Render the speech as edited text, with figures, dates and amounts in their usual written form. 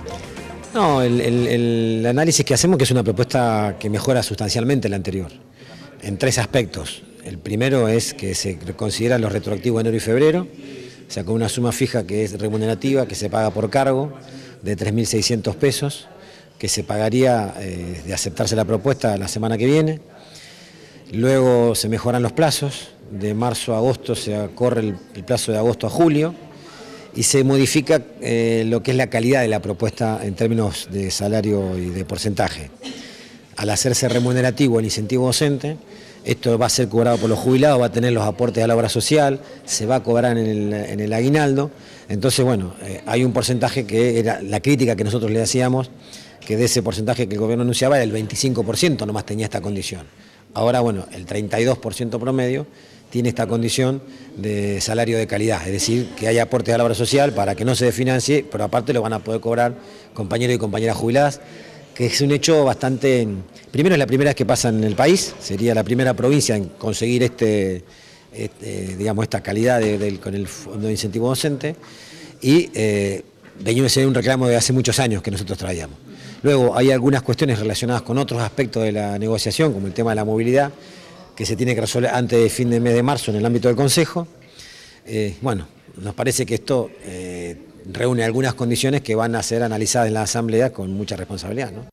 No, el análisis que hacemos que es una propuesta que mejora sustancialmente la anterior, en tres aspectos. El primero es que se consideran los retroactivos de enero y febrero, o sea, con una suma fija que es remunerativa, que se paga por cargo, de 3.600 pesos, que se pagaría de aceptarse la propuesta la semana que viene. Luego se mejoran los plazos, de marzo a agosto se corre el plazo de agosto a julio, y se modifica lo que es la calidad de la propuesta en términos de salario y de porcentaje. Al hacerse remunerativo el incentivo docente, esto va a ser cobrado por los jubilados, va a tener los aportes a la obra social, se va a cobrar en el aguinaldo. Entonces, bueno, hay un porcentaje que era la crítica que nosotros le hacíamos, que de ese porcentaje que el gobierno anunciaba era el 25% nomás tenía esta condición. Ahora, bueno, el 32% promedio tiene esta condición de salario de calidad, es decir, que haya aportes a la obra social para que no se desfinancie, pero aparte lo van a poder cobrar compañeros y compañeras jubiladas, que es un hecho bastante... Primero, es la primera vez que pasa en el país, sería la primera provincia en conseguir digamos, esta calidad con el fondo de incentivo docente, y venimos a ser un reclamo de hace muchos años que nosotros traíamos. Luego hay algunas cuestiones relacionadas con otros aspectos de la negociación, como el tema de la movilidad, que se tiene que resolver antes del fin de mes de marzo en el ámbito del Consejo. Bueno, nos parece que esto reúne algunas condiciones que van a ser analizadas en la Asamblea con mucha responsabilidad, ¿no?